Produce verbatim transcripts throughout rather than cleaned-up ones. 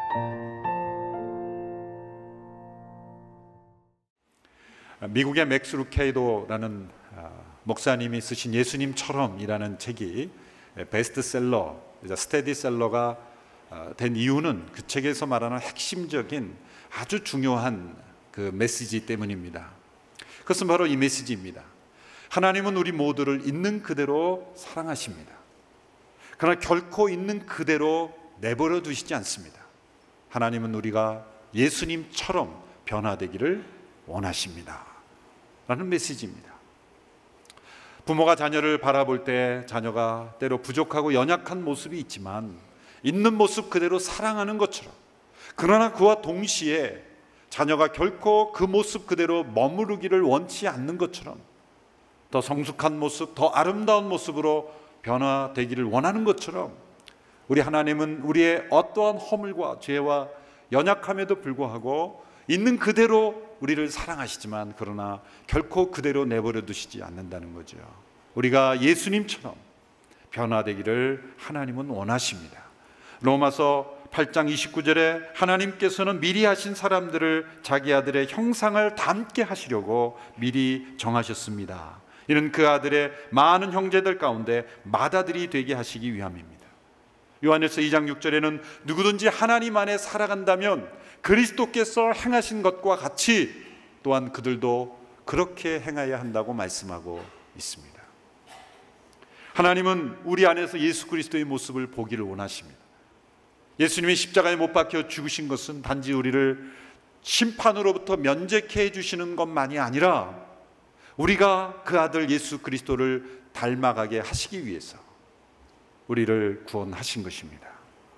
미국의 맥스 루케이도라는 목사님이 쓰신 예수님처럼이라는 책이 베스트셀러, 스테디셀러가 된 이유는 그 책에서 말하는 핵심적인 아주 중요한 그 메시지 때문입니다. 그것은 바로 이 메시지입니다. 하나님은 우리 모두를 있는 그대로 사랑하십니다. 그러나 결코 있는 그대로 내버려 두시지 않습니다. 하나님은 우리가 예수님처럼 변화되기를 원하십니다. 라는 메시지입니다. 부모가 자녀를 바라볼 때 자녀가 때로 부족하고 연약한 모습이 있지만 있는 모습 그대로 사랑하는 것처럼, 그러나 그와 동시에 자녀가 결코 그 모습 그대로 머무르기를 원치 않는 것처럼 더 성숙한 모습, 더 아름다운 모습으로 변화되기를 원하는 것처럼 우리 하나님은 우리의 어떠한 허물과 죄와 연약함에도 불구하고 있는 그대로 우리를 사랑하시지만 그러나 결코 그대로 내버려 두시지 않는다는 거죠. 우리가 예수님처럼 변화되기를 하나님은 원하십니다. 로마서 팔 장 이십구 절에 하나님께서는 미리 하신 사람들을 자기 아들의 형상을 닮게 하시려고 미리 정하셨습니다. 이는 그 아들의 많은 형제들 가운데 맏아들이 되게 하시기 위함입니다. 요한일서 이 장 육 절에는 누구든지 하나님 안에 살아간다면 그리스도께서 행하신 것과 같이 또한 그들도 그렇게 행해야 한다고 말씀하고 있습니다. 하나님은 우리 안에서 예수 그리스도의 모습을 보기를 원하십니다. 예수님이 십자가에 못 박혀 죽으신 것은 단지 우리를 심판으로부터 면제케 해주시는 것만이 아니라 우리가 그 아들 예수 그리스도를 닮아가게 하시기 위해서 우리를 구원하신 것입니다.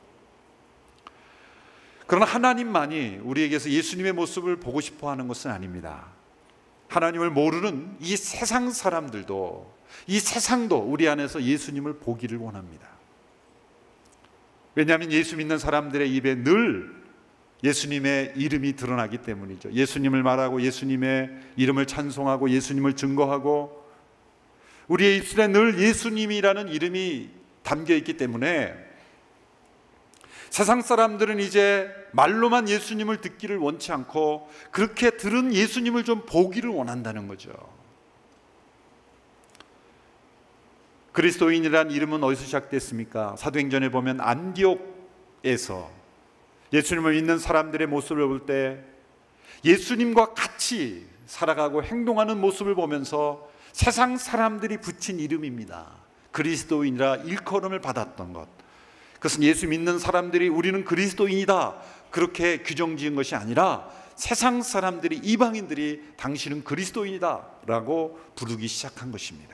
그러나 하나님만이 우리에게서 예수님의 모습을 보고 싶어 하는 것은 아닙니다. 하나님을 모르는 이 세상 사람들도, 이 세상도 우리 안에서 예수님을 보기를 원합니다. 왜냐하면 예수 믿는 사람들의 입에 늘 예수님의 이름이 드러나기 때문이죠. 예수님을 말하고 예수님의 이름을 찬송하고 예수님을 증거하고 우리의 입술에 늘 예수님이라는 이름이 담겨 있기 때문에 세상 사람들은 이제 말로만 예수님을 듣기를 원치 않고 그렇게 들은 예수님을 좀 보기를 원한다는 거죠. 그리스도인이라는 이름은 어디서 시작됐습니까? 사도행전에 보면 안디옥에서 예수님을 믿는 사람들의 모습을 볼 때 예수님과 같이 살아가고 행동하는 모습을 보면서 세상 사람들이 붙인 이름입니다. 그리스도인이라 일컬음을 받았던 것, 그것은 예수 믿는 사람들이 우리는 그리스도인이다 그렇게 규정 지은 것이 아니라 세상 사람들이, 이방인들이 당신은 그리스도인이다 라고 부르기 시작한 것입니다.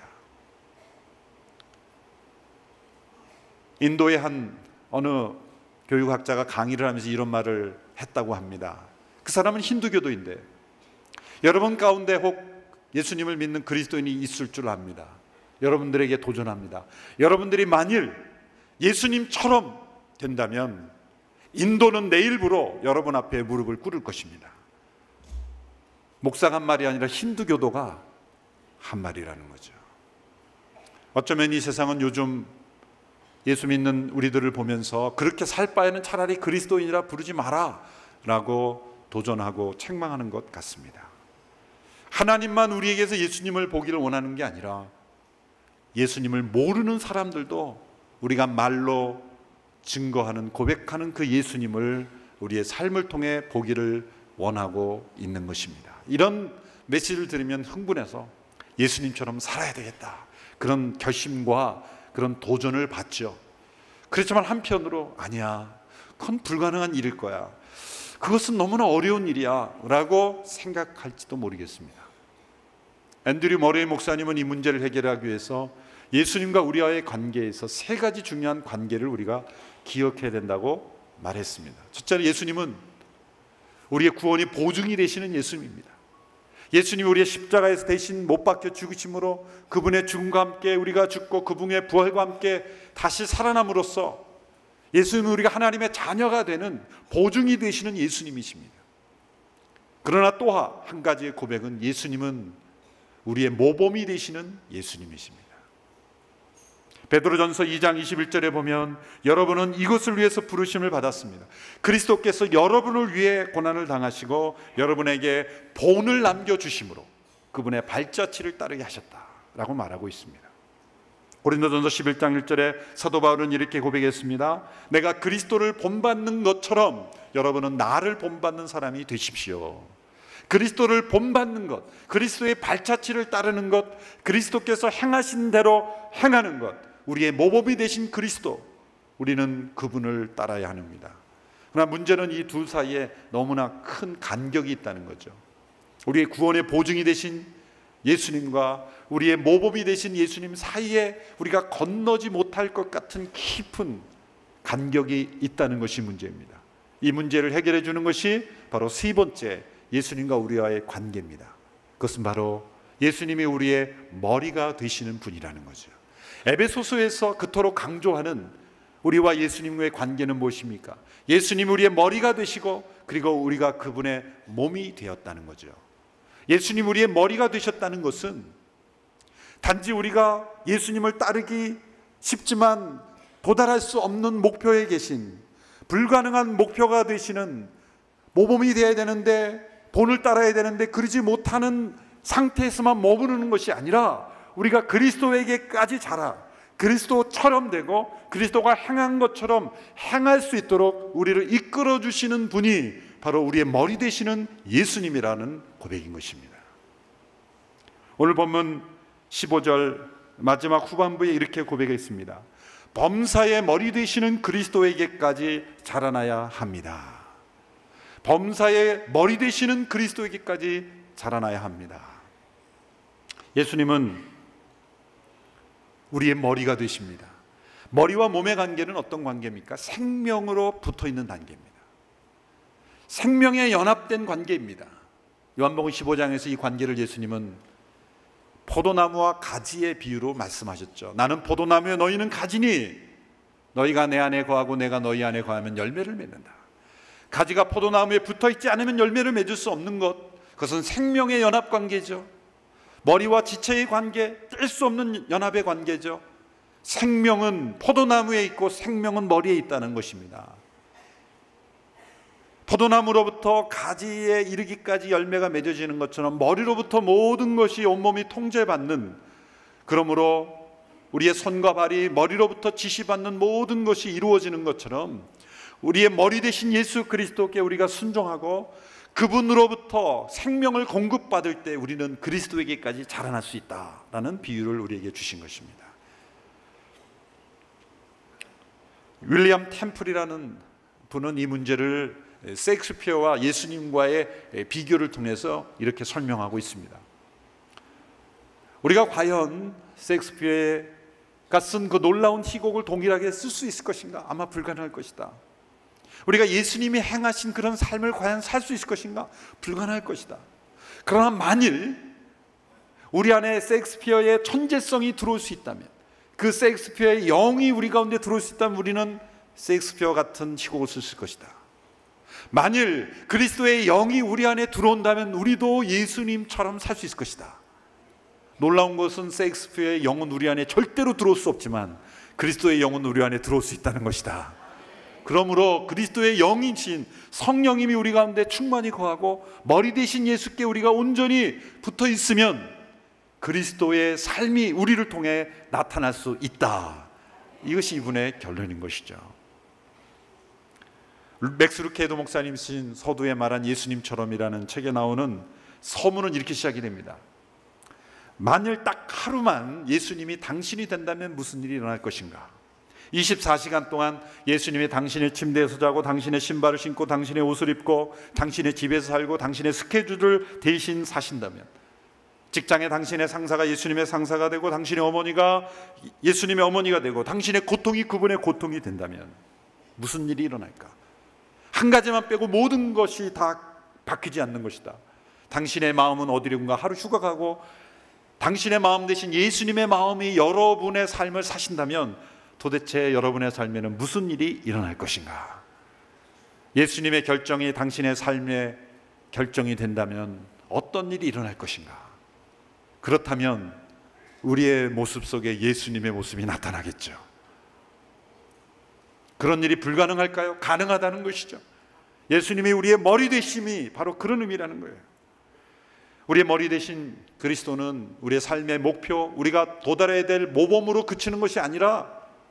인도의 한 어느 교육학자가 강의를 하면서 이런 말을 했다고 합니다. 그 사람은 힌두교도인데 여러분 가운데 혹 예수님을 믿는 그리스도인이 있을 줄 압니다. 여러분들에게 도전합니다. 여러분들이 만일 예수님처럼 된다면 인도는 내일부로 여러분 앞에 무릎을 꿇을 것입니다. 목사가 한 말이 아니라 힌두교도가 한 말이라는 거죠. 어쩌면 이 세상은 요즘 예수 믿는 우리들을 보면서 그렇게 살 바에는 차라리 그리스도인이라 부르지 마라 라고 도전하고 책망하는 것 같습니다. 하나님만 우리에게서 예수님을 보기를 원하는 게 아니라 예수님을 모르는 사람들도 우리가 말로 증거하는, 고백하는 그 예수님을 우리의 삶을 통해 보기를 원하고 있는 것입니다. 이런 메시지를 들으면 흥분해서 예수님처럼 살아야 되겠다, 그런 결심과 그런 도전을 받죠. 그렇지만 한편으로 아니야, 그건 불가능한 일일 거야, 그것은 너무나 어려운 일이야 라고 생각할지도 모르겠습니다. 앤드류 머레이 목사님은 이 문제를 해결하기 위해서 예수님과 우리와의 관계에서 세 가지 중요한 관계를 우리가 기억해야 된다고 말했습니다. 첫째로 예수님은 우리의 구원이 보증이 되시는 예수님입니다. 예수님이 우리의 십자가에서 대신 못 박혀 죽으심으로 그분의 죽음과 함께 우리가 죽고 그분의 부활과 함께 다시 살아남으로써 예수님은 우리가 하나님의 자녀가 되는 보증이 되시는 예수님이십니다. 그러나 또 한 가지의 고백은 예수님은 우리의 모범이 되시는 예수님이십니다. 베드로전서 이 장 이십일 절에 보면 여러분은 이것을 위해서 부르심을 받았습니다. 그리스도께서 여러분을 위해 고난을 당하시고 여러분에게 본을 남겨주심으로 그분의 발자취를 따르게 하셨다라고 말하고 있습니다. 고린도전서 십일 장 일 절에 사도 바울은 이렇게 고백했습니다. 내가 그리스도를 본받는 것처럼 여러분은 나를 본받는 사람이 되십시오. 그리스도를 본받는 것, 그리스도의 발자취를 따르는 것, 그리스도께서 행하신 대로 행하는 것, 우리의 모범이 되신 그리스도, 우리는 그분을 따라야 합니다. 그러나 문제는 이 둘 사이에 너무나 큰 간격이 있다는 거죠. 우리의 구원의 보증이 되신 예수님과 우리의 모범이 되신 예수님 사이에 우리가 건너지 못할 것 같은 깊은 간격이 있다는 것이 문제입니다. 이 문제를 해결해 주는 것이 바로 세 번째 예수님과 우리와의 관계입니다. 그것은 바로 예수님이 우리의 머리가 되시는 분이라는 거죠. 에베소서에서 그토록 강조하는 우리와 예수님과의 관계는 무엇입니까? 예수님 우리의 머리가 되시고 그리고 우리가 그분의 몸이 되었다는 거죠. 예수님 우리의 머리가 되셨다는 것은 단지 우리가 예수님을 따르기 쉽지만 도달할 수 없는 목표에 계신, 불가능한 목표가 되시는, 모범이 되어야 되는데 본을 따라야 되는데 그러지 못하는 상태에서만 머무르는 것이 아니라 우리가 그리스도에게까지 자라 그리스도처럼 되고 그리스도가 행한 것처럼 행할 수 있도록 우리를 이끌어 주시는 분이 바로 우리의 머리 되시는 예수님이라는 고백인 것입니다. 오늘 본문 십오 절 마지막 후반부에 이렇게 고백했습니다. 범사의 머리 되시는 그리스도에게까지 자라나야 합니다. 범사의 머리 되시는 그리스도에게까지 자라나야 합니다. 예수님은 우리의 머리가 되십니다. 머리와 몸의 관계는 어떤 관계입니까? 생명으로 붙어 있는 관계입니다. 생명에 연합된 관계입니다. 요한복음 십오 장에서 이 관계를 예수님은 포도나무와 가지의 비유로 말씀하셨죠. 나는 포도나무에 너희는 가지니 너희가 내 안에 거하고 내가 너희 안에 거하면 열매를 맺는다. 가지가 포도나무에 붙어 있지 않으면 열매를 맺을 수 없는 것, 그것은 생명의 연합 관계죠. 머리와 지체의 관계, 뗄 수 없는 연합의 관계죠. 생명은 포도나무에 있고 생명은 머리에 있다는 것입니다. 포도나무로부터 가지에 이르기까지 열매가 맺어지는 것처럼 머리로부터 모든 것이 온몸이 통제받는, 그러므로 우리의 손과 발이 머리로부터 지시받는 모든 것이 이루어지는 것처럼 우리의 머리 되신 예수 그리스도께 우리가 순종하고 그분으로부터 생명을 공급받을 때 우리는 그리스도에게까지 자라날 수 있다라는 비유를 우리에게 주신 것입니다. 윌리엄 템플이라는 분은 이 문제를 셰익스피어와 예수님과의 비교를 통해서 이렇게 설명하고 있습니다. 우리가 과연 셰익스피어가 쓴 그 놀라운 희곡을 동일하게 쓸 수 있을 것인가? 아마 불가능할 것이다. 우리가 예수님이 행하신 그런 삶을 과연 살 수 있을 것인가? 불가능할 것이다. 그러나 만일 우리 안에 셰익스피어의 천재성이 들어올 수 있다면, 그 셰익스피어의 영이 우리 가운데 들어올 수 있다면 우리는 셰익스피어 같은 희곡을 쓸 것이다. 만일 그리스도의 영이 우리 안에 들어온다면 우리도 예수님처럼 살 수 있을 것이다. 놀라운 것은 셰익스피어의 영은 우리 안에 절대로 들어올 수 없지만 그리스도의 영은 우리 안에 들어올 수 있다는 것이다. 그러므로 그리스도의 영이신 성령님이 우리 가운데 충만히 거하고 머리 되신 예수께 우리가 온전히 붙어 있으면 그리스도의 삶이 우리를 통해 나타날 수 있다. 이것이 이분의 결론인 것이죠. 맥스 루케이도 목사님이 쓰신 서두에 말한 예수님처럼이라는 책에 나오는 서문은 이렇게 시작이 됩니다. 만일 딱 하루만 예수님이 당신이 된다면 무슨 일이 일어날 것인가? 이십사 시간 동안 예수님이 당신의 침대에서 자고 당신의 신발을 신고 당신의 옷을 입고 당신의 집에서 살고 당신의 스케줄을 대신 사신다면, 직장에 당신의 상사가 예수님의 상사가 되고 당신의 어머니가 예수님의 어머니가 되고 당신의 고통이 그분의 고통이 된다면 무슨 일이 일어날까? 한 가지만 빼고 모든 것이 다 바뀌지 않는 것이다. 당신의 마음은 어디론가 하루 휴가 가고 당신의 마음 대신 예수님의 마음이 여러분의 삶을 사신다면 도대체 여러분의 삶에는 무슨 일이 일어날 것인가? 예수님의 결정이 당신의 삶의 결정이 된다면 어떤 일이 일어날 것인가? 그렇다면 우리의 모습 속에 예수님의 모습이 나타나겠죠. 그런 일이 불가능할까요? 가능하다는 것이죠. 예수님이 우리의 머리 되심이 바로 그런 의미라는 거예요. 우리의 머리 되신 그리스도는 우리의 삶의 목표, 우리가 도달해야 될 모범으로 그치는 것이 아니라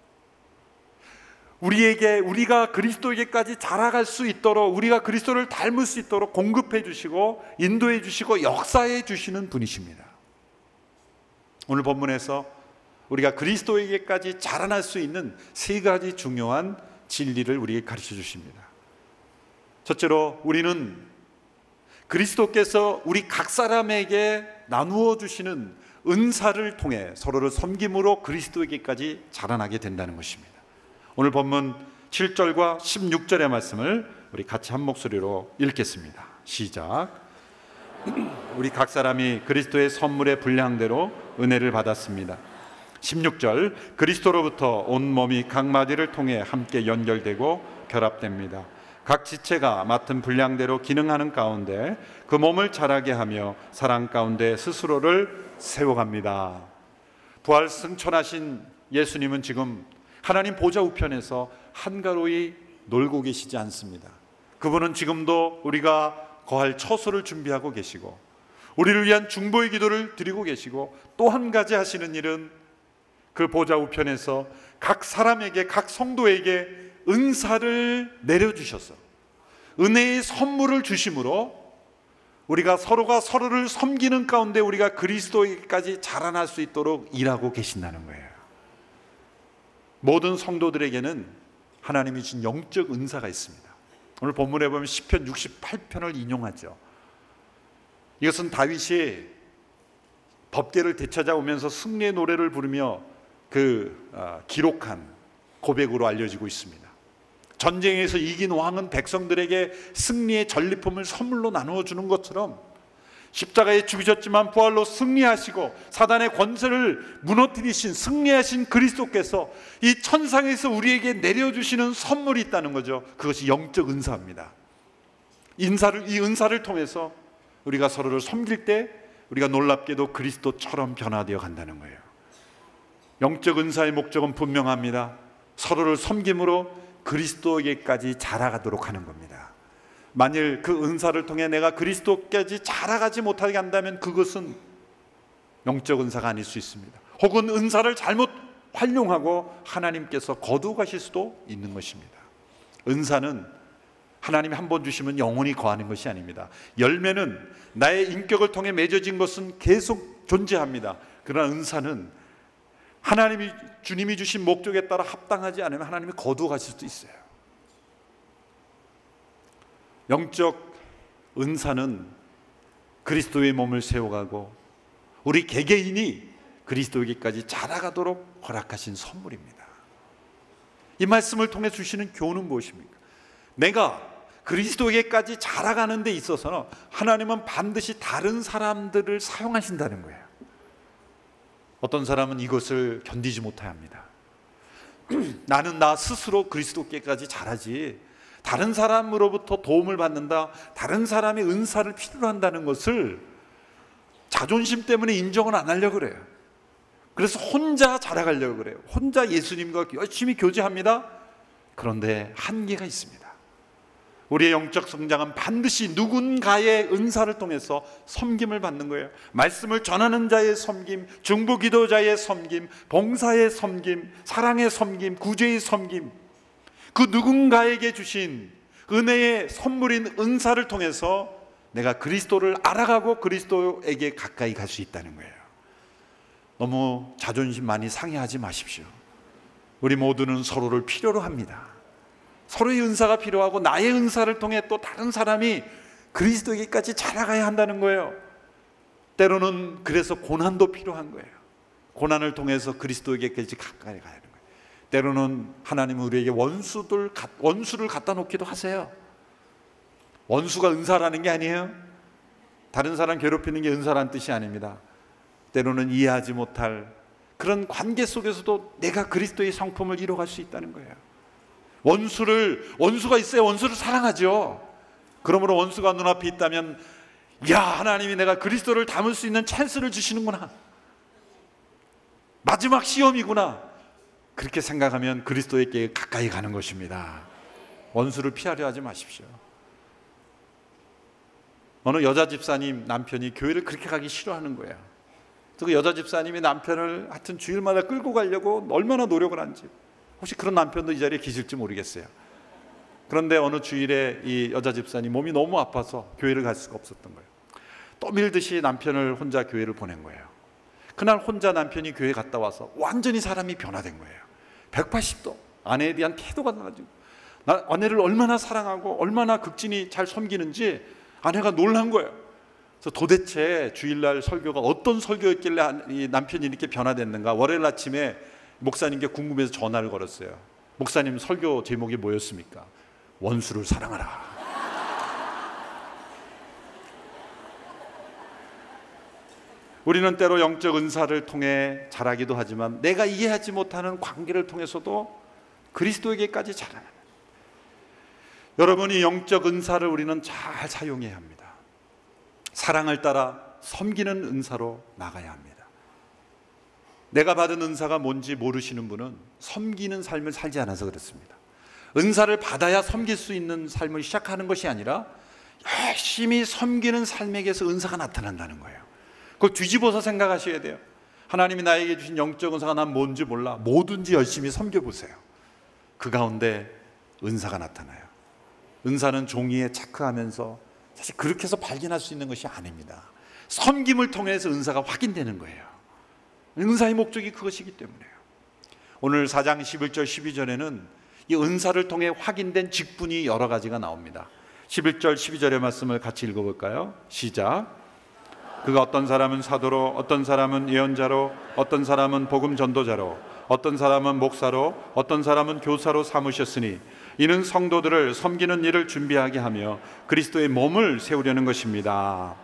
우리에게, 우리가 그리스도에게까지 자라갈 수 있도록, 우리가 그리스도를 닮을 수 있도록 공급해 주시고 인도해 주시고 역사해 주시는 분이십니다. 오늘 본문에서 우리가 그리스도에게까지 자라날 수 있는 세 가지 중요한 진리를 우리에게 가르쳐 주십니다. 첫째로, 우리는 그리스도께서 우리 각 사람에게 나누어 주시는 은사를 통해 서로를 섬김으로 그리스도에게까지 자라나게 된다는 것입니다. 오늘 본문 칠 절과 십육 절의 말씀을 우리 같이 한 목소리로 읽겠습니다. 시작. 우리 각 사람이 그리스도의 선물의 분량대로 은혜를 받았습니다. 십육 절, 그리스도로부터 온 몸이 각 마디를 통해 함께 연결되고 결합됩니다. 각 지체가 맡은 분량대로 기능하는 가운데 그 몸을 자라게 하며 사랑 가운데 스스로를 세워갑니다. 부활 승천하신 예수님은 지금 하나님 보좌 우편에서 한가로이 놀고 계시지 않습니다. 그분은 지금도 우리가 거할 처소를 준비하고 계시고 우리를 위한 중보의 기도를 드리고 계시고, 또 한 가지 하시는 일은 그 보좌 우편에서 각 사람에게, 각 성도에게 은사를 내려주셔서 은혜의 선물을 주심으로 우리가 서로가 서로를 섬기는 가운데 우리가 그리스도에게까지 자라날 수 있도록 일하고 계신다는 거예요. 모든 성도들에게는 하나님이 주신 영적 은사가 있습니다. 오늘 본문에 보면 시편 육십팔 편을 인용하죠. 이것은 다윗이 법궤를 되찾아오면서 승리의 노래를 부르며 그 어, 기록한 고백으로 알려지고 있습니다. 전쟁에서 이긴 왕은 백성들에게 승리의 전리품을 선물로 나누어 주는 것처럼 십자가에 죽으셨지만 부활로 승리하시고 사단의 권세를 무너뜨리신, 승리하신 그리스도께서 이 천상에서 우리에게 내려주시는 선물이 있다는 거죠. 그것이 영적 은사입니다. 인사를, 이 은사를 통해서 우리가 서로를 섬길 때 우리가 놀랍게도 그리스도처럼 변화되어 간다는 거예요. 영적 은사의 목적은 분명합니다. 서로를 섬김으로 그리스도에게까지 자라가도록 하는 겁니다. 만일 그 은사를 통해 내가 그리스도까지 자라가지 못하게 한다면 그것은 영적 은사가 아닐 수 있습니다. 혹은 은사를 잘못 활용하고 하나님께서 거두어 가실 수도 있는 것입니다. 은사는 하나님이 한 번 주시면 영원히 거하는 것이 아닙니다. 열매는 나의 인격을 통해 맺어진 것은 계속 존재합니다. 그러나 은사는 하나님이, 주님이 주신 목적에 따라 합당하지 않으면 하나님이 거두어 가실 수도 있어요. 영적 은사는 그리스도의 몸을 세워가고 우리 개개인이 그리스도에게까지 자라가도록 허락하신 선물입니다. 이 말씀을 통해 주시는 교훈은 무엇입니까? 내가 그리스도에게까지 자라가는 데 있어서는 하나님은 반드시 다른 사람들을 사용하신다는 거예요. 어떤 사람은 이것을 견디지 못해 합니다. 나는 나 스스로 그리스도께까지 자라지 다른 사람으로부터 도움을 받는다, 다른 사람의 은사를 필요로 한다는 것을 자존심 때문에 인정을 안 하려고 그래요. 그래서 혼자 자라가려고 그래요. 혼자 예수님과 열심히 교제합니다. 그런데 한계가 있습니다. 우리의 영적 성장은 반드시 누군가의 은사를 통해서 섬김을 받는 거예요. 말씀을 전하는 자의 섬김, 중보 기도자의 섬김, 봉사의 섬김, 사랑의 섬김, 구제의 섬김, 그 누군가에게 주신 은혜의 선물인 은사를 통해서 내가 그리스도를 알아가고 그리스도에게 가까이 갈 수 있다는 거예요. 너무 자존심 많이 상해하지 마십시오. 우리 모두는 서로를 필요로 합니다. 서로의 은사가 필요하고 나의 은사를 통해 또 다른 사람이 그리스도에게까지 자라가야 한다는 거예요. 때로는 그래서 고난도 필요한 거예요. 고난을 통해서 그리스도에게까지 가까이 가야 하는 거예요. 때로는 하나님은 우리에게 원수들, 원수를 갖다 놓기도 하세요. 원수가 은사라는 게 아니에요. 다른 사람 괴롭히는 게 은사라는 뜻이 아닙니다. 때로는 이해하지 못할 그런 관계 속에서도 내가 그리스도의 성품을 이뤄갈 수 있다는 거예요. 원수를, 원수가 있어야 원수를 사랑하죠. 그러므로 원수가 눈앞에 있다면, 야, 하나님이 내가 그리스도를 담을 수 있는 찬스를 주시는구나. 마지막 시험이구나. 그렇게 생각하면 그리스도에게 가까이 가는 것입니다. 원수를 피하려 하지 마십시오. 어느 여자 집사님 남편이 교회를 그렇게 가기 싫어하는 거예요. 그 여자 집사님이 남편을 하여튼 주일마다 끌고 가려고 얼마나 노력을 한지, 혹시 그런 남편도 이 자리에 계실지 모르겠어요. 그런데 어느 주일에 이 여자 집사님 몸이 너무 아파서 교회를 갈 수가 없었던 거예요. 또 밀듯이 남편을 혼자 교회를 보낸 거예요. 그날 혼자 남편이 교회 갔다 와서 완전히 사람이 변화된 거예요. 백팔십 도 아내에 대한 태도가 달라지고, 나 아내를 얼마나 사랑하고 얼마나 극진히 잘 섬기는지 아내가 놀란 거예요. 그래서 도대체 주일날 설교가 어떤 설교였길래 이 남편이 이렇게 변화됐는가. 월요일 아침에 목사님께 궁금해서 전화를 걸었어요. 목사님, 설교 제목이 뭐였습니까? 원수를 사랑하라. 우리는 때로 영적 은사를 통해 자라기도 하지만 내가 이해하지 못하는 관계를 통해서도 그리스도에게까지 자라는, 여러분이 영적 은사를 우리는 잘 사용해야 합니다. 사랑을 따라 섬기는 은사로 나가야 합니다. 내가 받은 은사가 뭔지 모르시는 분은 섬기는 삶을 살지 않아서 그렇습니다. 은사를 받아야 섬길 수 있는 삶을 시작하는 것이 아니라 열심히 섬기는 삶에게서 은사가 나타난다는 거예요. 그걸 뒤집어서 생각하셔야 돼요. 하나님이 나에게 주신 영적 은사가 난 뭔지 몰라. 뭐든지 열심히 섬겨보세요. 그 가운데 은사가 나타나요. 은사는 종이에 체크하면서 사실 그렇게 해서 발견할 수 있는 것이 아닙니다. 섬김을 통해서 은사가 확인되는 거예요. 은사의 목적이 그것이기 때문에요. 오늘 사 장 십일 절 십이 절에는 이 은사를 통해 확인된 직분이 여러 가지가 나옵니다. 십일 절 십이 절의 말씀을 같이 읽어볼까요? 시작. 그가 어떤 사람은 사도로, 어떤 사람은 예언자로, 어떤 사람은 복음 전도자로, 어떤 사람은 목사로, 어떤 사람은 교사로 삼으셨으니 이는 성도들을 섬기는 일을 준비하게 하며 그리스도의 몸을 세우려는 것입니다.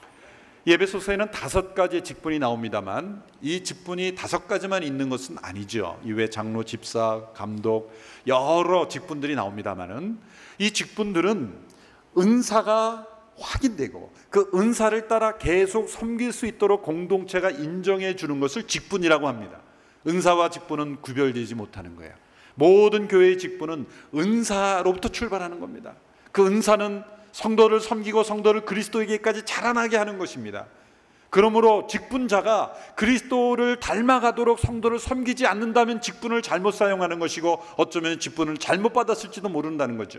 에베소서에는 다섯 가지의 직분이 나옵니다만 이 직분이 다섯 가지만 있는 것은 아니죠. 이외에 장로, 집사, 감독 여러 직분들이 나옵니다만은 이 직분들은 은사가 확인되고 그 은사를 따라 계속 섬길 수 있도록 공동체가 인정해 주는 것을 직분이라고 합니다. 은사와 직분은 구별되지 못하는 거예요. 모든 교회의 직분은 은사로부터 출발하는 겁니다. 그 은사는 성도를 섬기고 성도를 그리스도에게까지 자라나게 하는 것입니다. 그러므로 직분자가 그리스도를 닮아가도록 성도를 섬기지 않는다면 직분을 잘못 사용하는 것이고 어쩌면 직분을 잘못 받았을지도 모른다는 거죠.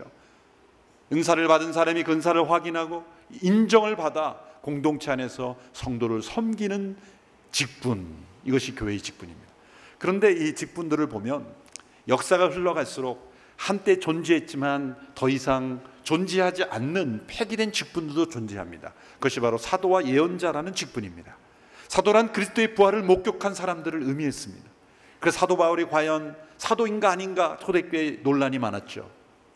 은사를 받은 사람이 그 은사를 확인하고 인정을 받아 공동체 안에서 성도를 섬기는 직분, 이것이 교회의 직분입니다. 그런데 이 직분들을 보면 역사가 흘러갈수록 한때 존재했지만 더 이상 존재하지 않는 폐기된 직분들도 존재합니다. 그것이 바로 사도와 예언자라는 직분입니다. 사도란 그리스도의 부활을 목격한 사람들을 의미했습니다. 그래서 사도 바울이 과연 사도인가 아닌가 초대교회에 논란이 많았죠.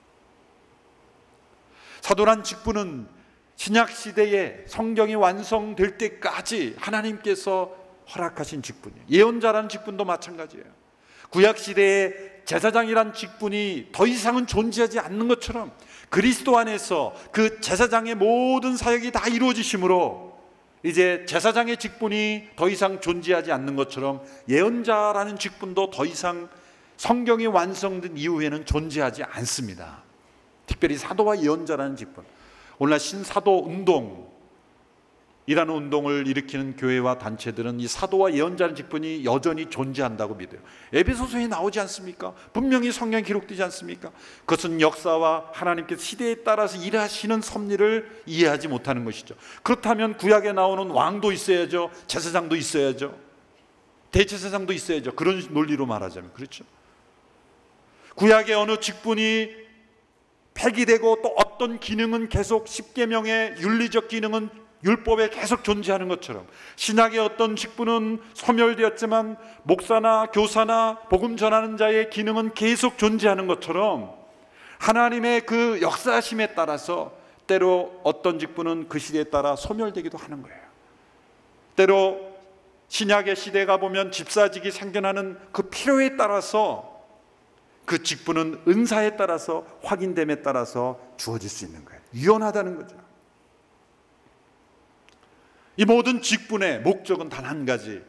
사도란 직분은 신약시대에 성경이 완성될 때까지 하나님께서 허락하신 직분이에요. 예언자라는 직분도 마찬가지예요. 구약시대에 제사장이란 직분이 더 이상은 존재하지 않는 것처럼 그리스도 안에서 그 제사장의 모든 사역이 다 이루어지심으로 이제 제사장의 직분이 더 이상 존재하지 않는 것처럼 예언자라는 직분도 더 이상 성경이 완성된 이후에는 존재하지 않습니다. 특별히 사도와 예언자라는 직분, 오늘날 신사도 운동이라는 운동을 일으키는 교회와 단체들은 이 사도와 예언자라는 직분이 여전히 존재한다고 믿어요. 에베소서에 나오지 않습니까? 분명히 성경에 기록되지 않습니까? 그것은 역사와 하나님께서 시대에 따라서 일하시는 섭리를 이해하지 못하는 것이죠. 그렇다면 구약에 나오는 왕도 있어야죠, 제사장도 있어야죠, 대제사장도 있어야죠. 그런 논리로 말하자면 그렇죠. 구약의 어느 직분이 폐기되고 또 어떤 기능은 계속 십계명의 윤리적 기능은 율법에 계속 존재하는 것처럼 신약의 어떤 직분은 소멸되었지만 목사나 교사나 복음 전하는 자의 기능은 계속 존재하는 것처럼 하나님의 그 역사심에 따라서 때로 어떤 직분은 그 시대에 따라 소멸되기도 하는 거예요. 때로 신약의 시대가 보면 집사직이 생겨나는 그 필요에 따라서 그 직분은 은사에 따라서 확인됨에 따라서 주어질 수 있는 거예요. 유연하다는 거죠. 이 모든 직분의 목적은 단 한 가지,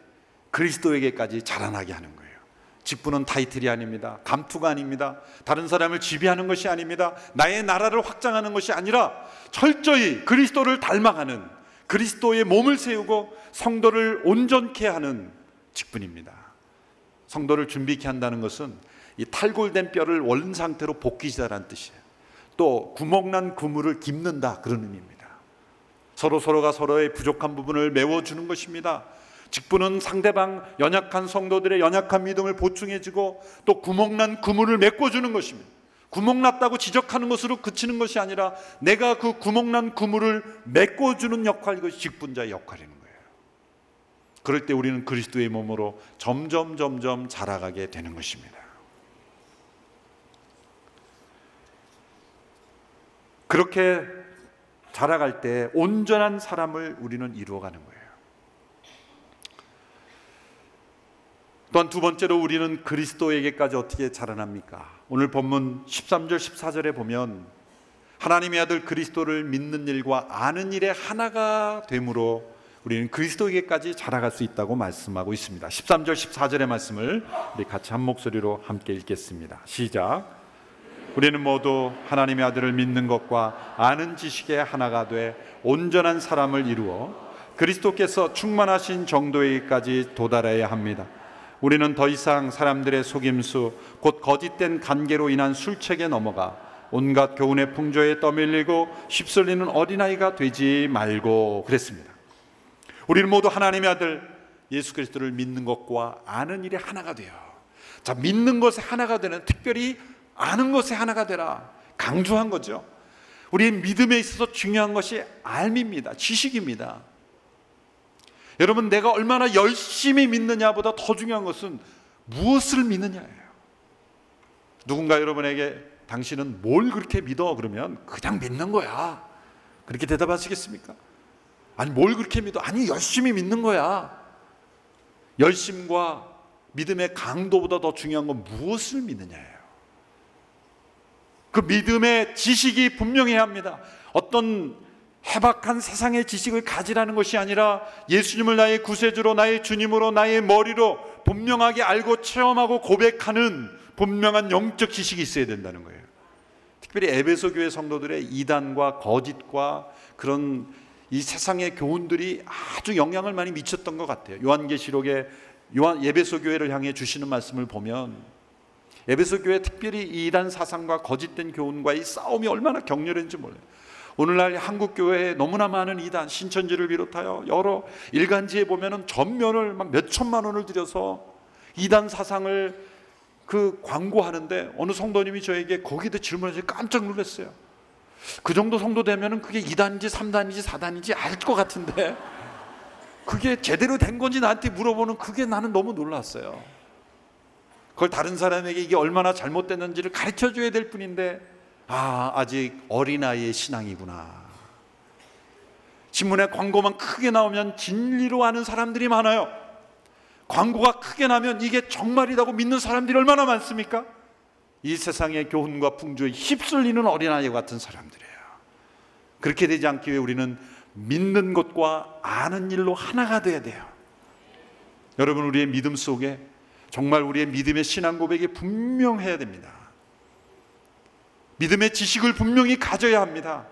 그리스도에게까지 자라나게 하는 거예요. 직분은 타이틀이 아닙니다. 감투가 아닙니다. 다른 사람을 지배하는 것이 아닙니다. 나의 나라를 확장하는 것이 아니라 철저히 그리스도를 닮아가는, 그리스도의 몸을 세우고 성도를 온전케 하는 직분입니다. 성도를 준비케 한다는 것은 이 탈골된 뼈를 원래 상태로 복귀시다라는 뜻이에요. 또 구멍난 그물을 깁는다, 그런 의미입니다. 서로 서로가 서로의 부족한 부분을 메워주는 것입니다. 직분은 상대방 연약한 성도들의 연약한 믿음을 보충해주고 또 구멍난 그물을 메꿔주는 것입니다. 구멍났다고 지적하는 것으로 그치는 것이 아니라 내가 그 구멍난 그물을 메꿔주는 역할, 이것이 직분자의 역할인 거예요. 그럴 때 우리는 그리스도의 몸으로 점점 점점 자라가게 되는 것입니다. 그렇게 자라갈 때 온전한 사람을 우리는 이루어가는 거예요. 또한 두 번째로 우리는 그리스도에게까지 어떻게 자라납니까? 오늘 본문 십삼 절 십사 절에 보면 하나님의 아들 그리스도를 믿는 일과 아는 일의 하나가 됨으로 우리는 그리스도에게까지 자라갈 수 있다고 말씀하고 있습니다. 십삼 절 십사 절의 말씀을 우리 같이 한 목소리로 함께 읽겠습니다. 시작. 우리는 모두 하나님의 아들을 믿는 것과 아는 지식의 하나가 돼 온전한 사람을 이루어 그리스도께서 충만하신 정도에까지 도달해야 합니다. 우리는 더 이상 사람들의 속임수, 곧 거짓된 관계로 인한 술책에 넘어가 온갖 교훈의 풍조에 떠밀리고 휩쓸리는 어린아이가 되지 말고 그랬습니다. 우리는 모두 하나님의 아들 예수 그리스도를 믿는 것과 아는 일에 하나가 돼요. 자, 믿는 것에 하나가 되는, 특별히 아는 것에 하나가 되라, 강조한 거죠. 우리의 믿음에 있어서 중요한 것이 알미입니다. 지식입니다. 여러분, 내가 얼마나 열심히 믿느냐보다 더 중요한 것은 무엇을 믿느냐예요. 누군가 여러분에게 당신은 뭘 그렇게 믿어? 그러면 그냥 믿는 거야, 그렇게 대답하시겠습니까? 아니, 뭘 그렇게 믿어? 아니, 열심히 믿는 거야. 열심과 믿음의 강도보다 더 중요한 건 무엇을 믿느냐예요. 그 믿음의 지식이 분명해야 합니다. 어떤 해박한 세상의 지식을 가지라는 것이 아니라 예수님을 나의 구세주로, 나의 주님으로, 나의 머리로 분명하게 알고 체험하고 고백하는 분명한 영적 지식이 있어야 된다는 거예요. 특별히 에베소 교회 성도들의 이단과 거짓과 그런 이 세상의 교훈들이 아주 영향을 많이 미쳤던 것 같아요. 요한계시록에 요한 에베소 교회를 향해 주시는 말씀을 보면 에베소 교회 특별히 이단 사상과 거짓된 교훈과의 싸움이 얼마나 격렬했는지 몰라요. 오늘날 한국 교회에 너무나 많은 이단, 신천지를 비롯하여 여러 일간지에 보면은 전면을 막 몇 천만 원을 들여서 이단 사상을 그 광고하는데 어느 성도님이 저에게 거기에 질문해서 깜짝 놀랐어요. 그 정도 성도 되면은 그게 이단인지 삼단인지 사단인지 알 것 같은데 그게 제대로 된 건지 나한테 물어보는 그게 나는 너무 놀랐어요. 그걸 다른 사람에게 이게 얼마나 잘못됐는지를 가르쳐 줘야 될 뿐인데, 아, 아직 어린아이의 신앙이구나. 신문에 광고만 크게 나오면 진리로 아는 사람들이 많아요. 광고가 크게 나면 이게 정말이라고 믿는 사람들이 얼마나 많습니까? 이 세상의 교훈과 풍조에 휩쓸리는 어린아이 같은 사람들이에요. 그렇게 되지 않기 위해 우리는 믿는 것과 아는 일로 하나가 돼야 돼요. 여러분, 우리의 믿음 속에 정말 우리의 믿음의 신앙 고백이 분명해야 됩니다. 믿음의 지식을 분명히 가져야 합니다.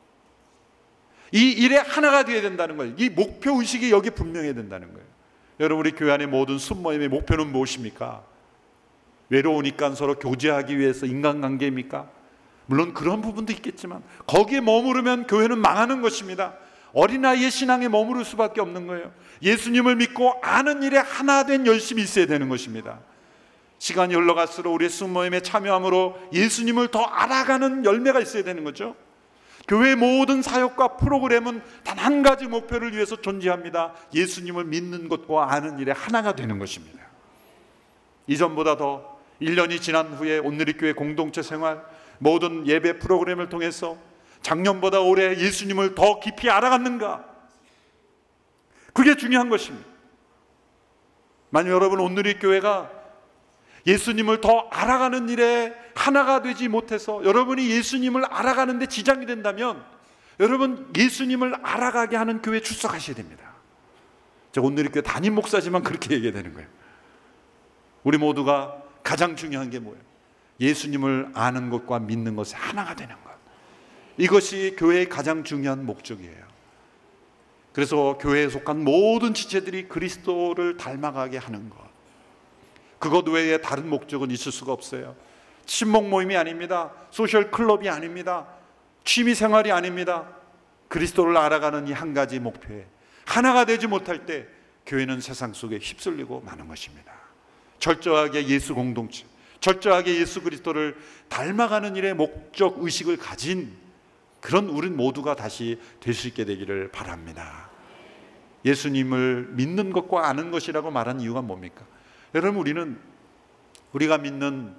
이 일에 하나가 되어야 된다는 거예요. 이 목표의식이 여기 분명해야 된다는 거예요. 여러분, 우리 교회 안의 모든 순모임의 목표는 무엇입니까? 외로우니까 서로 교제하기 위해서 인간관계입니까? 물론 그런 부분도 있겠지만 거기에 머무르면 교회는 망하는 것입니다. 어린아이의 신앙에 머무를 수밖에 없는 거예요. 예수님을 믿고 아는 일에 하나 된 열심이 있어야 되는 것입니다. 시간이 흘러갈수록 우리의 순모임에 참여함으로 예수님을 더 알아가는 열매가 있어야 되는 거죠. 교회의 모든 사역과 프로그램은 단 한 가지 목표를 위해서 존재합니다. 예수님을 믿는 것과 아는 일에 하나가 되는 것입니다. 이전보다 더 일 년이 지난 후에 온누리교회 공동체 생활, 모든 예배 프로그램을 통해서 작년보다 올해 예수님을 더 깊이 알아갔는가? 그게 중요한 것입니다. 만약 여러분 온누리교회가 예수님을 더 알아가는 일에 하나가 되지 못해서 여러분이 예수님을 알아가는 데 지장이 된다면 여러분, 예수님을 알아가게 하는 교회에 출석하셔야 됩니다. 제가 온누리교회 담임 목사지만 그렇게 얘기되는 거예요. 우리 모두가 가장 중요한 게 뭐예요? 예수님을 아는 것과 믿는 것이 하나가 되는 것. 이것이 교회의 가장 중요한 목적이에요. 그래서 교회에 속한 모든 지체들이 그리스도를 닮아가게 하는 것, 그것 외에 다른 목적은 있을 수가 없어요. 친목 모임이 아닙니다. 소셜 클럽이 아닙니다. 취미 생활이 아닙니다. 그리스도를 알아가는 이 한 가지 목표에 하나가 되지 못할 때 교회는 세상 속에 휩쓸리고 마는 것입니다. 철저하게 예수 공동체, 철저하게 예수 그리스도를 닮아가는 일에 목적 의식을 가진 그런 우린 모두가 다시 될 수 있게 되기를 바랍니다. 예수님을 믿는 것과 아는 것이라고 말한 이유가 뭡니까? 여러분, 우리는 우리가 믿는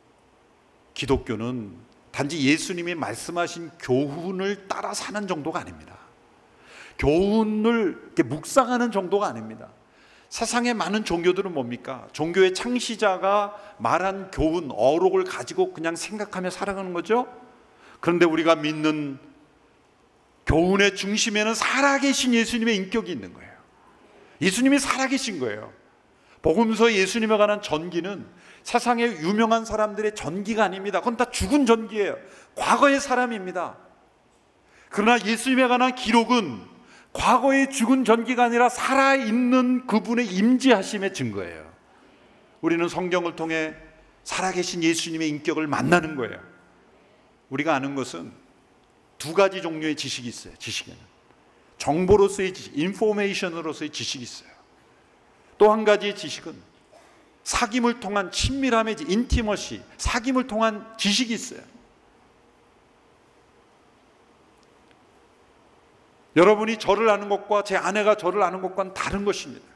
기독교는 단지 예수님이 말씀하신 교훈을 따라 사는 정도가 아닙니다. 교훈을 이렇게 묵상하는 정도가 아닙니다. 세상의 많은 종교들은 뭡니까? 종교의 창시자가 말한 교훈, 어록을 가지고 그냥 생각하며 살아가는 거죠. 그런데 우리가 믿는 교훈의 중심에는 살아계신 예수님의 인격이 있는 거예요. 예수님이 살아계신 거예요. 복음서의 예수님에 관한 전기는 세상의 유명한 사람들의 전기가 아닙니다. 그건 다 죽은 전기예요. 과거의 사람입니다. 그러나 예수님에 관한 기록은 과거의 죽은 전기가 아니라 살아있는 그분의 임재하심의 증거예요. 우리는 성경을 통해 살아계신 예수님의 인격을 만나는 거예요. 우리가 아는 것은 두 가지 종류의 지식이 있어요. 지식에는 정보로서의 지식, 인포메이션으로서의 지식이 있어요. 또 한 가지의 지식은 사귐을 통한 친밀함의 인티머시, 사귐을 통한 지식이 있어요. 여러분이 저를 아는 것과 제 아내가 저를 아는 것과는 다른 것입니다.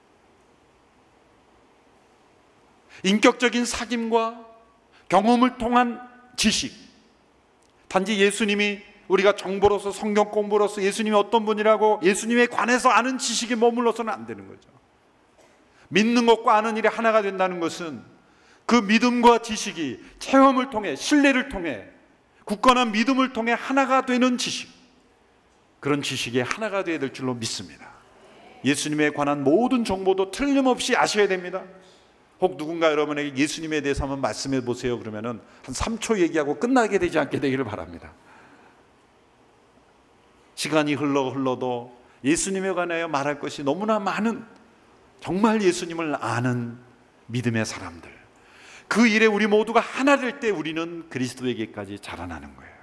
인격적인 사귐과 경험을 통한 지식, 단지 예수님이 우리가 정보로서 성경 공부로서 예수님이 어떤 분이라고 예수님에 관해서 아는 지식에 머물러서는 안 되는 거죠. 믿는 것과 아는 일이 하나가 된다는 것은 그 믿음과 지식이 체험을 통해, 신뢰를 통해, 굳건한 믿음을 통해 하나가 되는 지식, 그런 지식이 하나가 되어야 될 줄로 믿습니다. 예수님에 관한 모든 정보도 틀림없이 아셔야 됩니다. 혹 누군가 여러분에게 예수님에 대해서 한번 말씀해 보세요 그러면은 한 삼 초 얘기하고 끝나게 되지 않게 되기를 바랍니다. 시간이 흘러 흘러도 예수님에 관하여 말할 것이 너무나 많은, 정말 예수님을 아는 믿음의 사람들, 그 일에 우리 모두가 하나 될 때 우리는 그리스도에게까지 자라나는 거예요.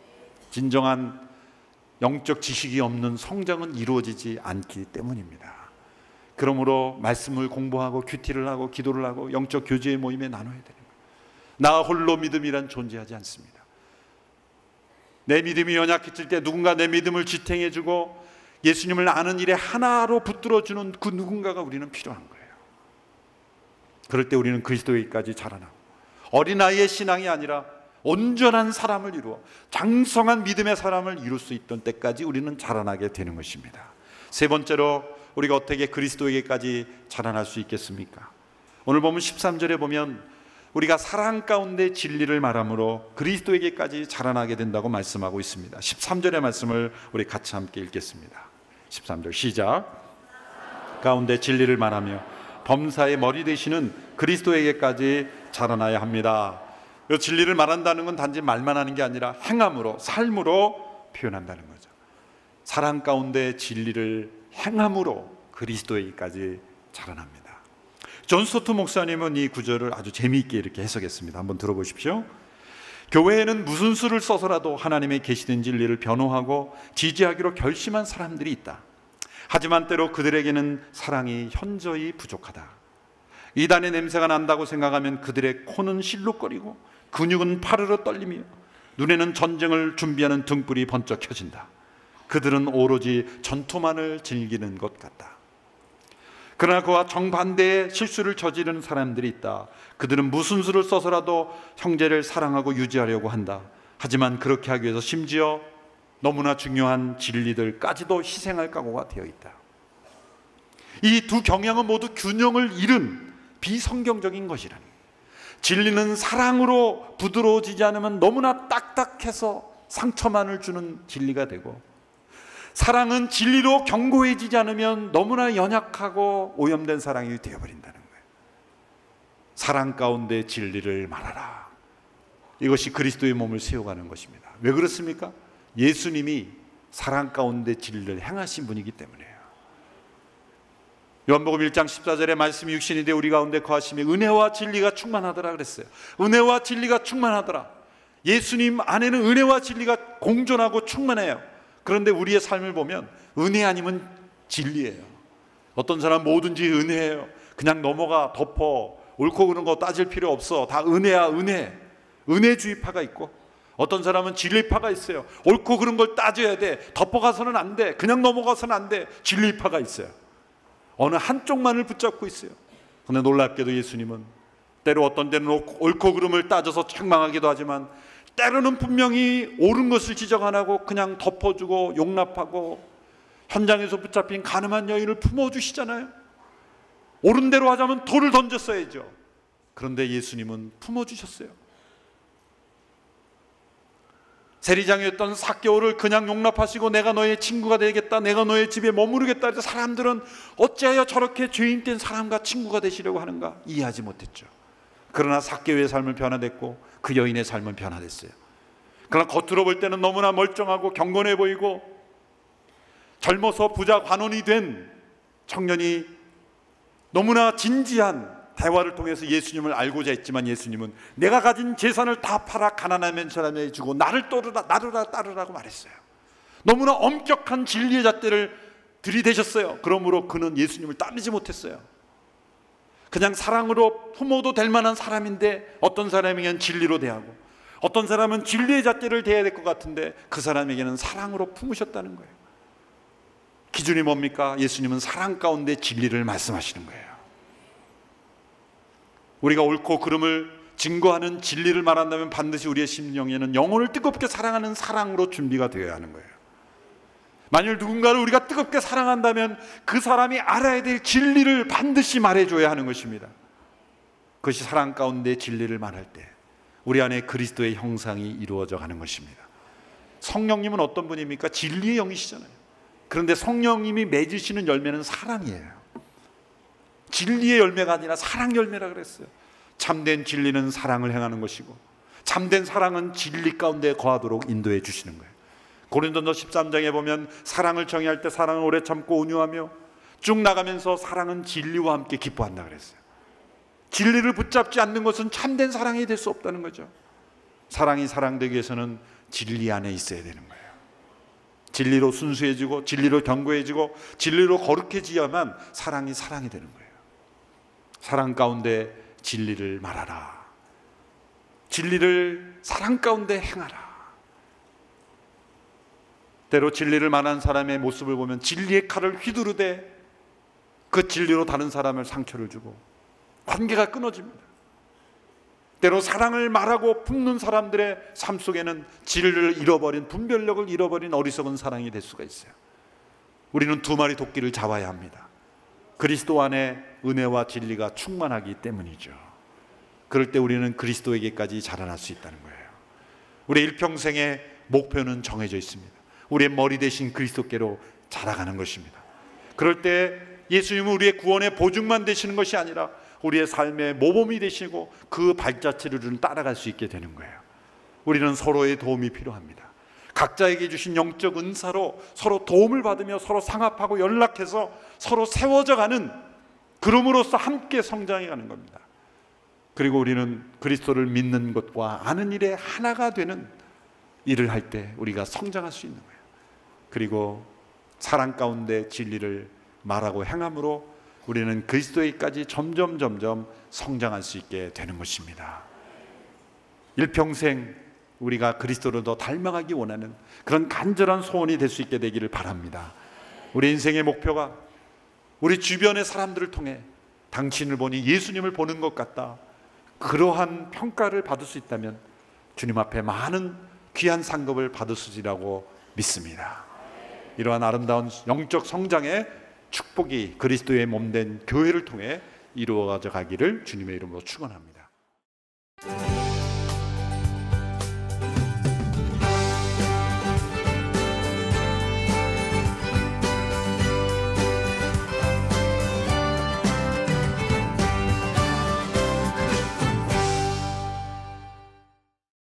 진정한 영적 지식이 없는 성장은 이루어지지 않기 때문입니다. 그러므로 말씀을 공부하고 큐티를 하고 기도를 하고 영적 교제의 모임에 나눠야 되는 거예요. 나 홀로 믿음이란 존재하지 않습니다. 내 믿음이 연약해질 때 누군가 내 믿음을 지탱해주고 예수님을 아는 일에 하나로 붙들어주는 그 누군가가 우리는 필요한 거예요. 그럴 때 우리는 그리스도에게까지 자라나고 어린아이의 신앙이 아니라 온전한 사람을 이루어 장성한 믿음의 사람을 이룰 수 있던 때까지 우리는 자라나게 되는 것입니다. 세 번째로 우리가 어떻게 그리스도에게까지 자라날 수 있겠습니까? 오늘 보면 십삼 절에 보면 우리가 사랑 가운데 진리를 말함으로 그리스도에게까지 자라나게 된다고 말씀하고 있습니다. 십삼 절의 말씀을 우리 같이 함께 읽겠습니다. 십삼 절 시작. 가운데 진리를 말하며 범사의 머리 되시는 그리스도에게까지 자라나야 합니다. 진리를 말한다는 건 단지 말만 하는 게 아니라 행함으로, 삶으로 표현한다는 거죠. 사랑 가운데 진리를 행함으로 그리스도에게까지 자라납니다. 존 스토트 목사님은 이 구절을 아주 재미있게 이렇게 해석했습니다. 한번 들어보십시오. 교회에는 무슨 수를 써서라도 하나님의 계시된 진리를 변호하고 지지하기로 결심한 사람들이 있다. 하지만 때로 그들에게는 사랑이 현저히 부족하다. 이단의 냄새가 난다고 생각하면 그들의 코는 실룩거리고 근육은 파르르 떨리며 눈에는 전쟁을 준비하는 등불이 번쩍 켜진다. 그들은 오로지 전투만을 즐기는 것 같다. 그러나 그와 정반대의 실수를 저지르는 사람들이 있다. 그들은 무슨 수를 써서라도 형제를 사랑하고 유지하려고 한다. 하지만 그렇게 하기 위해서 심지어 너무나 중요한 진리들까지도 희생할 각오가 되어 있다. 이 두 경향은 모두 균형을 잃은 비성경적인 것이라는 거예요. 진리는 사랑으로 부드러워지지 않으면 너무나 딱딱해서 상처만을 주는 진리가 되고, 사랑은 진리로 견고해지지 않으면 너무나 연약하고 오염된 사랑이 되어버린다는 거예요. 사랑 가운데 진리를 말하라. 이것이 그리스도의 몸을 세워가는 것입니다. 왜 그렇습니까? 예수님이 사랑 가운데 진리를 행하신 분이기 때문이에요. 요한복음 일 장 십사 절에 말씀이 육신이 되어 우리 가운데 거하심에 은혜와 진리가 충만하더라 그랬어요. 은혜와 진리가 충만하더라. 예수님 안에는 은혜와 진리가 공존하고 충만해요. 그런데 우리의 삶을 보면 은혜 아니면 진리예요. 어떤 사람 뭐든지 은혜예요. 그냥 넘어가, 덮어, 옳고 그른 거 따질 필요 없어. 다 은혜야, 은혜. 은혜주의파가 있고, 어떤 사람은 진리파가 있어요. 옳고 그른 걸 따져야 돼. 덮어가서는 안 돼. 그냥 넘어가서는 안 돼. 진리파가 있어요. 어느 한쪽만을 붙잡고 있어요. 그런데 놀랍게도 예수님은 때로 어떤 때는 옳고 그름을 따져서 책망하기도 하지만, 때로는 분명히 옳은 것을 지적 안 하고 그냥 덮어주고 용납하고, 현장에서 붙잡힌 가늠한 여인을 품어주시잖아요. 옳은 대로 하자면 돌을 던졌어야죠. 그런데 예수님은 품어주셨어요. 세리장이었던 삭개오를 그냥 용납하시고 내가 너의 친구가 되겠다, 내가 너의 집에 머무르겠다 해서 사람들은 어찌하여 저렇게 죄인된 사람과 친구가 되시려고 하는가 이해하지 못했죠. 그러나 삭개오의 삶은 변화됐고 그 여인의 삶은 변화됐어요. 그러나 겉으로 볼 때는 너무나 멀쩡하고 경건해 보이고 젊어서 부자 관원이 된 청년이 너무나 진지한 대화를 통해서 예수님을 알고자 했지만, 예수님은 내가 가진 재산을 다 팔아 가난한 사람에게 주고 나를 따르라, 나르라 따르라고 말했어요. 너무나 엄격한 진리의 잣대를 들이대셨어요. 그러므로 그는 예수님을 따르지 못했어요. 그냥 사랑으로 품어도 될 만한 사람인데 어떤 사람에게는 진리로 대하고 어떤 사람은 진리의 잣대를 대해야 될 것 같은데 그 사람에게는 사랑으로 품으셨다는 거예요. 기준이 뭡니까? 예수님은 사랑 가운데 진리를 말씀하시는 거예요. 우리가 옳고 그름을 증거하는 진리를 말한다면 반드시 우리의 심령에는 영혼을 뜨겁게 사랑하는 사랑으로 준비가 되어야 하는 거예요. 만일 누군가를 우리가 뜨겁게 사랑한다면 그 사람이 알아야 될 진리를 반드시 말해줘야 하는 것입니다. 그것이 사랑 가운데 진리를 말할 때 우리 안에 그리스도의 형상이 이루어져 가는 것입니다. 성령님은 어떤 분입니까? 진리의 영이시잖아요. 그런데 성령님이 맺으시는 열매는 사랑이에요. 진리의 열매가 아니라 사랑 열매라 그랬어요. 참된 진리는 사랑을 행하는 것이고 참된 사랑은 진리 가운데 거하도록 인도해 주시는 거예요. 고린도서 십삼 장에 보면 사랑을 정의할 때 사랑은 오래 참고 온유하며, 쭉 나가면서 사랑은 진리와 함께 기뻐한다 그랬어요. 진리를 붙잡지 않는 것은 참된 사랑이 될 수 없다는 거죠. 사랑이 사랑되기 위해서는 진리 안에 있어야 되는 거예요. 진리로 순수해지고 진리로 견고해지고 진리로 거룩해지야만 사랑이 사랑이 되는 거예요. 사랑 가운데 진리를 말하라. 진리를 사랑 가운데 행하라. 때로 진리를 말하는 사람의 모습을 보면 진리의 칼을 휘두르되 그 진리로 다른 사람을 상처를 주고 관계가 끊어집니다. 때로 사랑을 말하고 품는 사람들의 삶 속에는 진리를 잃어버린, 분별력을 잃어버린 어리석은 사랑이 될 수가 있어요. 우리는 두 마리 토끼를 잡아야 합니다. 그리스도 안에 은혜와 진리가 충만하기 때문이죠. 그럴 때 우리는 그리스도에게까지 자라날 수 있다는 거예요. 우리의 일평생의 목표는 정해져 있습니다. 우리의 머리 대신 그리스도께로 자라가는 것입니다. 그럴 때 예수님은 우리의 구원의 보증만 되시는 것이 아니라 우리의 삶의 모범이 되시고 그 발자취를 따라갈 수 있게 되는 거예요. 우리는 서로의 도움이 필요합니다. 각자에게 주신 영적 은사로 서로 도움을 받으며 서로 상합하고 연락해서 서로 세워져 가는, 그럼으로써 함께 성장해 가는 겁니다. 그리고 우리는 그리스도를 믿는 것과 아는 일에 하나가 되는 일을 할 때 우리가 성장할 수 있는 거예요. 그리고 사랑 가운데 진리를 말하고 행함으로 우리는 그리스도에까지 점점 점점 성장할 수 있게 되는 것입니다. 일평생 우리가 그리스도를 더 닮아가기 원하는 그런 간절한 소원이 될 수 있게 되기를 바랍니다. 우리 인생의 목표가 우리 주변의 사람들을 통해 당신을 보니 예수님을 보는 것 같다, 그러한 평가를 받을 수 있다면 주님 앞에 많은 귀한 상급을 받으시리라고 믿습니다. 이러한 아름다운 영적 성장의 축복이 그리스도의 몸된 교회를 통해 이루어져 가기를 주님의 이름으로 축원합니다.